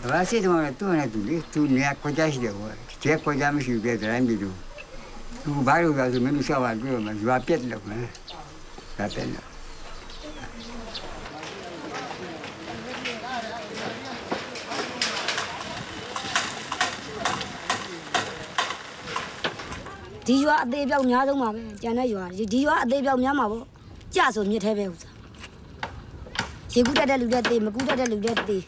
我现在嘛，多那都你还国家是的我，这国家没事别的人比多，我白了个是没有小娃子嘛，是吧？别的了嘛，别的了。 ဒီရွာအသေးပြောက်များဆုံးပါပဲကျန်တဲ့ရွာဒီရွာအသေးပြောက်များမှာပေါ့ကြဆိုမြစ်ထဲပဲဥစားရေကူးတတ်တဲ့လူတွေတေးမကူးတတ်တဲ့လူတွေတေး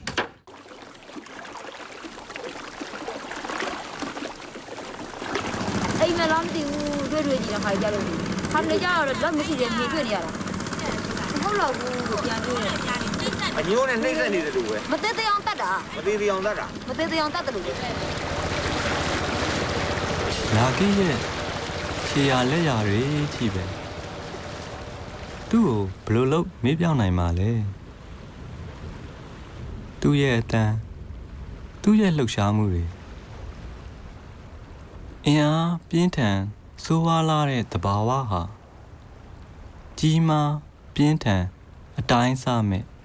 အိမ်မလားမသိဘူးတွေ့ကြည့်တဲ့ခါကြလို့ခါနေကြတော့လက်မရှိတယ်မြင်တွေ့နေရတာဟုတ်တော့ဘူးကိုပြန်တွေ့တယ်အညိုးနဲ့နှိမ့်ဆက်နေတယ်လို့ပဲမသေးသေးအောင်တတ်တာမသေးသေးအောင်တတ်တာမသေးသေးအောင်တတ်တယ်လို့လာကြီးရဲ့ခြေရလက်ရတွေကြည့်ပဲသူ့ကိုဘယ်လိုလုပ်မေးပြောင်းနိုင်မှာလဲသူ့ရဲ့အတန်းသူ့ရဲ့လှုပ်ရှားမှုတွေအင်အားပြင်းထန်ဆိုးဝါးလာတဲ့သဘာဝဟာကြီးမားပြင်းထန်အတိုင်းအဆမဲ့